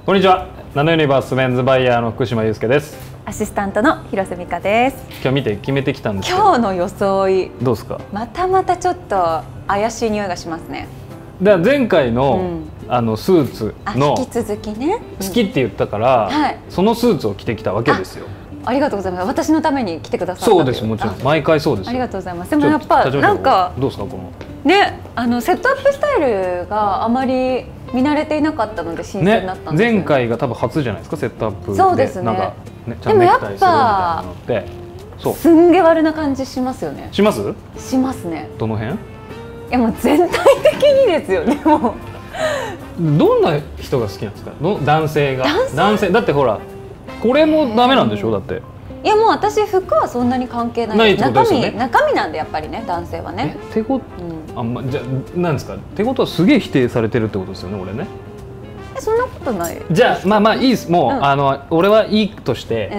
こんにちは。ナノユニバースメンズバイヤーの福島祐介です。 アシスタントの広瀬美香です。 今日見て決めてきたんですけど。 今日の装いどうですか。 またまたちょっと怪しい匂いがしますね。 で前回の、スーツの引き続きね、 好きって言ったから、そのスーツを着てきたわけですよ。 ありがとうございます。私のために来てくださった。 そうです、もちろん毎回そうです。 ありがとうございます。でもやっぱなんかどうですかこのね、セットアップスタイルがあまり見慣れていなかったので新鮮だったんですよね。 前回が多分初じゃないですか、セットアップで。 そうですね。 なんかね、ちゃんとネクタイするみたいなのって、そう。 すんげ悪な感じしますよね。 します？ しますね。 どの辺？いやもう全体的にですよね。もう。どんな人が好きなんですか？男性が。男性だってほら、これもダメなんでしょ、だって。 いやもう私服はそんなに関係ないです。中身なんでやっぱりね、男性はね。 ってこと、じゃあなんですか。ってことはすげえ否定されてるってことですよね、俺ね。 そんなことない。 じゃあまあいいです。もう、俺はいいとして、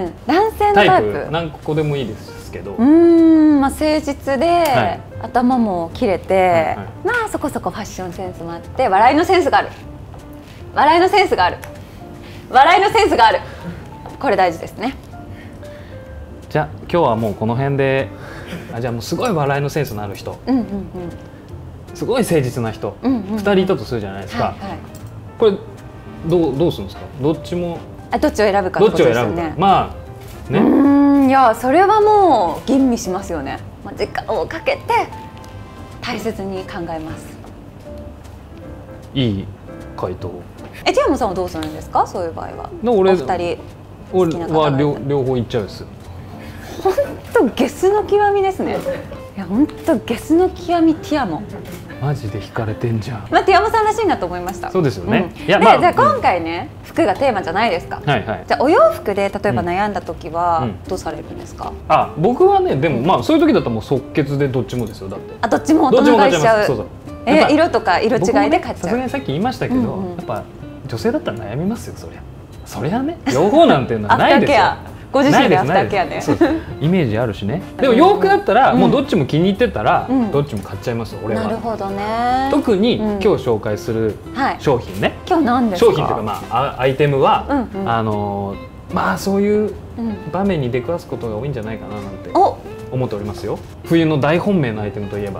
男性のタイプ何個でもいいですけど。 まあ誠実で、頭も切れて、まあそこそこファッションセンスもあって、笑いのセンスがある。笑いのセンスがある。笑いのセンスがある。これ大事ですね。 じゃあ今日はもうこの辺で、じゃあもうすごい笑いのセンスのある人、すごい誠実な人、2人いたとするじゃないですか。これどうするんですか。どっちも。 どっちを選ぶかってことですよね。 まあね。 いやそれはもう吟味しますよね。時間をかけて大切に考えます。 いい回答。 ティアムさんはどうするんですか、そういう場合は。お二人好きな方は両方いっちゃうです。 本当ゲスの極みですね。いや本当ゲスの極みティアモ。 マジで惹かれてんじゃん。 ティアモさんらしいなと思いました。 そうですよね。 じゃあ今回ね、服がテーマじゃないですか。じゃあお洋服で例えば悩んだ時はどうされるんですか。 僕はね、でもまあそういう時だったらもう即決でどっちもですよ。だってどっちも大人買いしちゃう。色とか色違いで買っちゃう。 さすがにさっき言いましたけど、やっぱ女性だったら悩みますよ。そりゃね、両方なんていうのはないですよ。 ご自身でアフターケアね。 イメージあるしね。でも洋服だったらもうどっちも気に入ってたらどっちも買っちゃいますよ、俺は。 なるほどね。 特に今日紹介する商品ね。 今日何ですか。 商品というかまあアイテムはまあそういう場面に出くわすことが多いんじゃないかななんて思っておりますよ。冬の大本命のアイテムといえば。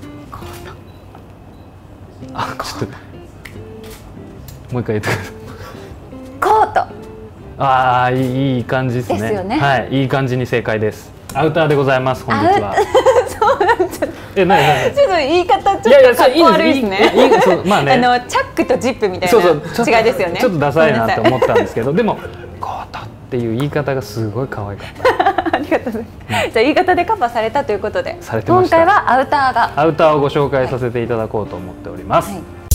ちょっともう一回言ってください。 コート。 いい感じですね。 ですよね。 はい、いい感じに正解です。アウターでございます。本日は。 そうなんです。ちょっと言い方ちょっとかっこ悪いですね。 まあね。 チャックとジップみたいな違いですよね。 ちょっとダサいなって思ったんですけど、でもコートっていう言い方がすごい可愛かった。 ありがとうございます。じゃあ言い方でカバーされたということで、今回はアウターをご紹介させていただこうと思っております。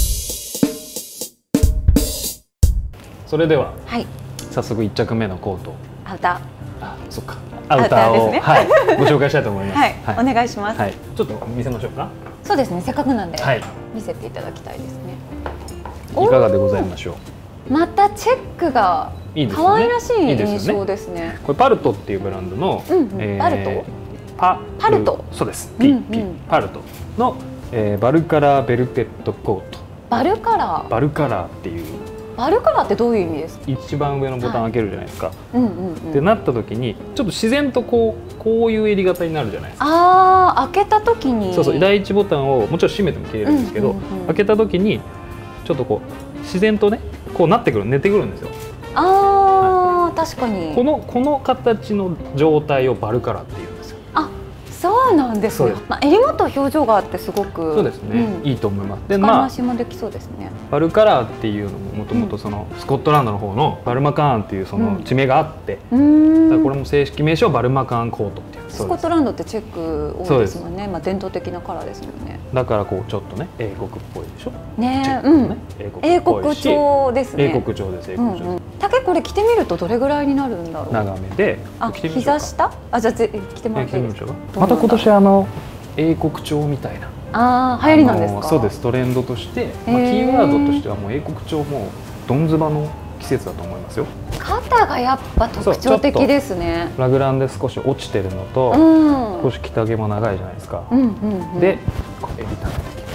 それでは。早速1着目のコート。 アウター。 そっか。アウターをご紹介したいと思います。 お願いします。 ちょっと見せましょうか。 そうですね。せっかくなんで見せていただきたいですね。 いかがでございましょう。またチェックが可愛らしい印象ですね。 これパルトっていうブランドのパルト？ パルト。そうです。パルトのバルカラーベルテッドコート。 バルカラーっていう。 バルカラーってどういう意味ですか。 一番上のボタン開けるじゃないですか。ってなった時にちょっと自然とこういう襟型になるじゃないですか。 開けた時に。 そう第一ボタンをもちろん閉めても切れるんですけど、開けた時にちょっとこう自然とねこうなってくる、寝てくるんですよ。 確かに。 この形の状態をバルカラーっていうんですよ。 そうなんですね。襟元表情があってすごく。 そうですね。いいと思います。 で、回しもできそうですね。 バルカラーっていうのももともとそのスコットランドの方のバルマカーンっていうその地名があって、これも正式名称はバルマカーンコートっていう。 スコットランドってチェック多いですもんね。伝統的なカラーですよね。 だからこうちょっとね英国っぽいでしょ。 ね、英国調ですね。 英国調です。 丈これ着てみるとどれぐらいになるんだろう。 長めで。 膝下？じゃあ着てもらっていいですか。 また今年英国調みたいな。 流行りなんですか。 そうです。トレンドとして、キーワードとしてはもう英国調もどんずばの季節だと思いますよ。 肩がやっぱ特徴的ですね。 ラグランで少し落ちてるのと、少し着丈も長いじゃないですか。で、襟立ててきますよ。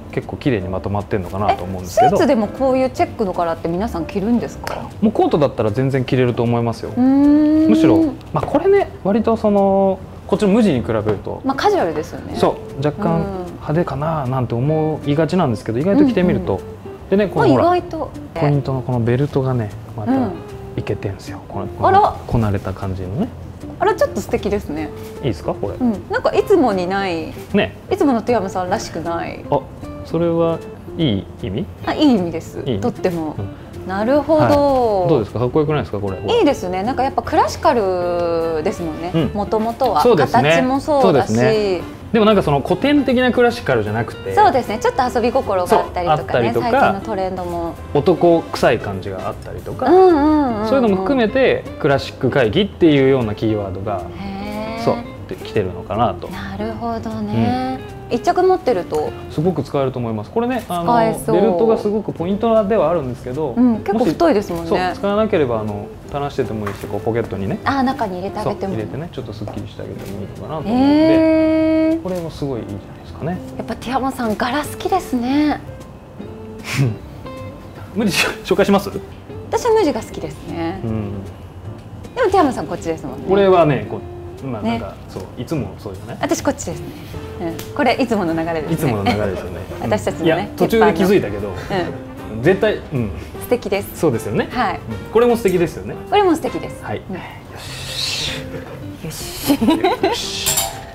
結構綺麗にまとまってるのかなと思うんですけど。 スーツでもこういうチェックの柄って皆さん着るんですか？ もうコートだったら全然着れると思いますよ。むしろ、まあ、これね割とそのこっちの無地に比べると、 まあカジュアルですよね。 そう若干派手かななんて思いがちなんですけど、意外と着てみると、でねこのほらポイントのこのベルトがねまたいけてんですよ。このこなれた感じのね。 あらちょっと素敵ですね。 いいですかこれ？ なんかいつもにないね、 いつもの手山さんらしくない。 あ、それはいい意味？ あ、いい意味です。とっても。なるほど。 どうですか？かっこよくないですかこれ？いいですね。なんかやっぱクラシカルですもんね。もともとは形もそうだし。 でもなんかその古典的なクラシカルじゃなくて、 そうですね。ちょっと遊び心があったりとかね。最近のトレンドも男臭い感じがあったりとか、そういうのも含めてクラシック会議っていうようなキーワードがそうできてるのかなと。 なるほどね。一着持ってるとすごく使えると思います。これね、ベルトがすごくポイントではあるんですけど、 結構太いですもんね。 そう使わなければ垂らしててもいいし、こうポケットにね、 中に入れてあげても入れてね、ちょっとすっきりしてあげてもいいのかなと思うので、これもすごいいいじゃないですかね。 やっぱティアマさん柄好きですね。 無地紹介します？ 私は無地が好きですね。でもティアマさんこっちですもんね。 これはね、まあなんかそういつもそうじゃない？ 私こっちですね。これいつもの流れですね。 いつもの流れですよね。 私たちのね。 途中で気づいたけど、絶対素敵です。 そうですよね。 はい。 これも素敵ですよね。 これも素敵です。 はい。よし。よし。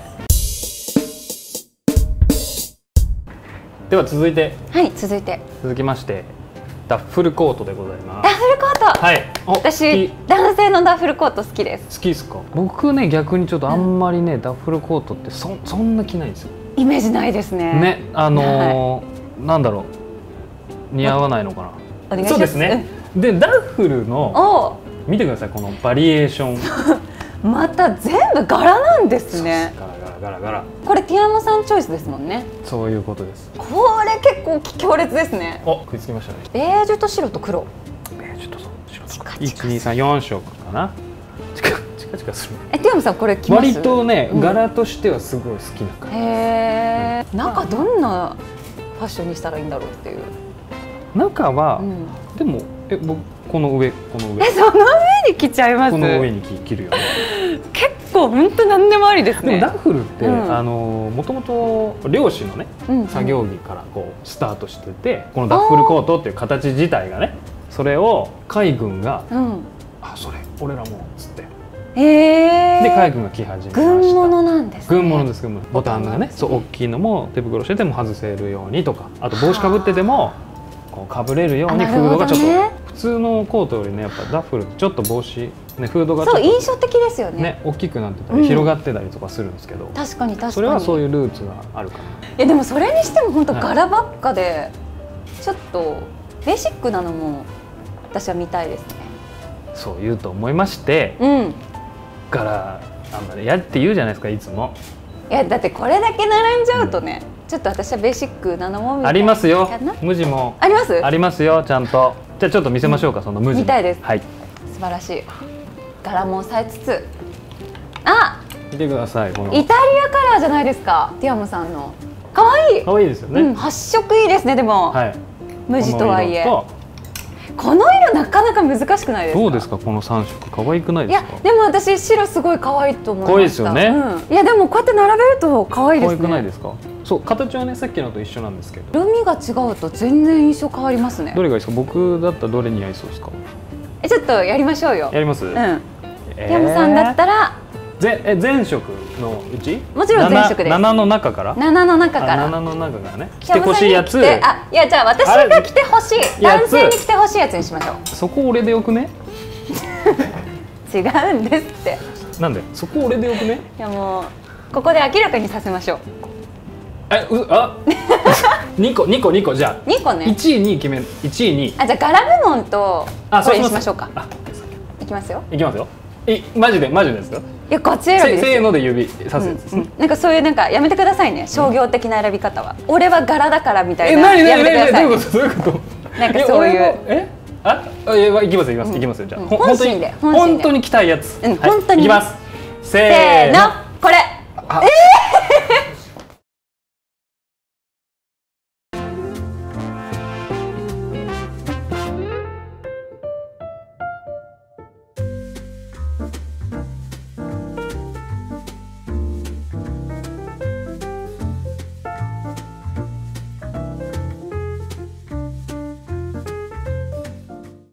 では続いて。 はい、続きましてダッフルコートでございます。 ダッフルコート。 はい。 私男性のダッフルコート好きです。 好きですか？僕ね逆にちょっとあんまりねダッフルコートってそんな着ないんですよ。 イメージないですね。 ね、なんだろう、似合わないのかな。 お願いします。 そうですね。でダッフルの見てくださいこのバリエーション。また全部柄なんですね。 柄。 これティアマさんチョイスですもんね。 そういうことです。 これ結構強烈ですね。 食いつきましたね。 ベージュと白と黒。 ベージュと白と黒。1、2、3、4色かな。チカチカする。 ティアマさんこれ着ます？ 割とね柄としてはすごい好きな感じ。 へえ。中どんなファッションにしたらいいんだろうっていう。 中はでも僕この上その上に着ちゃいます。 この上に着るよね。 結構本当何でもありですね。 でもダッフルってもともと漁師のね作業着からこうスタートしてて、このダッフルコートっていう形自体がね、それを海軍がそれ俺らもっつって。で海軍が着始めました。 軍物なんですね。 軍物です。ボタンがね、そう大きいのも手袋してても外せるようにとか、あと帽子かぶっててもこうかぶれるようにフードがちょっと普通のコートよりねやっぱダッフルちょっと帽子ねフードがそう印象的ですよね。 大きくなってたり広がってたりとかするんですけど、 確かにそれはそういうルーツがあるかな。いやでもそれにしても本当柄ばっかでちょっとベーシックなのも私は見たいですね。 そう言うと思いまして、柄あんまりやって言うじゃないですかいつも。 いやだってこれだけ並んじゃうとね、ちょっと私はベーシックなのもみたいな。 ありますよ。無地もあります？ありますよちゃんと。じゃあちょっと見せましょうかその無地。 見たいです。 はい。 素晴らしい。柄も抑えつつ、 見てくださいこのイタリアカラーじゃないですかティアムさんの。可愛い。 可愛いですよね。 発色いいですねでも。無地とはいえ。この色なかなか難しくないですか？ どうですかこの3色可愛くないですか？ いやでも私白すごい可愛いと思いました。 可愛いですよね。 いやでもこうやって並べると可愛いですね。 可愛くないですか？そう形はねさっきのと一緒なんですけど。 色味が違うと全然印象変わりますね。 どれがいいですか？僕だったらどれに合いそうですか？ ちょっとやりましょうよ。 やります？ ティアムさんだったら全色のうち？ もちろん全色です。 7の中から？ 7の中から。 7の中からね。着てほしいやつ。 いやじゃあ私が着てほしい男性に着てほしいやつにしましょう。 そこ俺でよくね？ 違うんですって。 なんで？そこ俺でよくね？ いやもうここで明らかにさせましょう。 2個じゃあ。 2個ね。 1位2位決める。1位2位。 じゃあ柄部門とこれにしましょうか。いきますよ。 いきますよ。マジでですか？ いやこっち選びですよ。 せーので指さすやつですね。 なんかそういうなんかやめてくださいね。商業的な選び方は。俺は柄だからみたいな。 やめてください。どういうこと？ なんかそういう。 いきますよじゃあ。 本当に着たいやつ。 本当に。 いきます。せーの。 これ。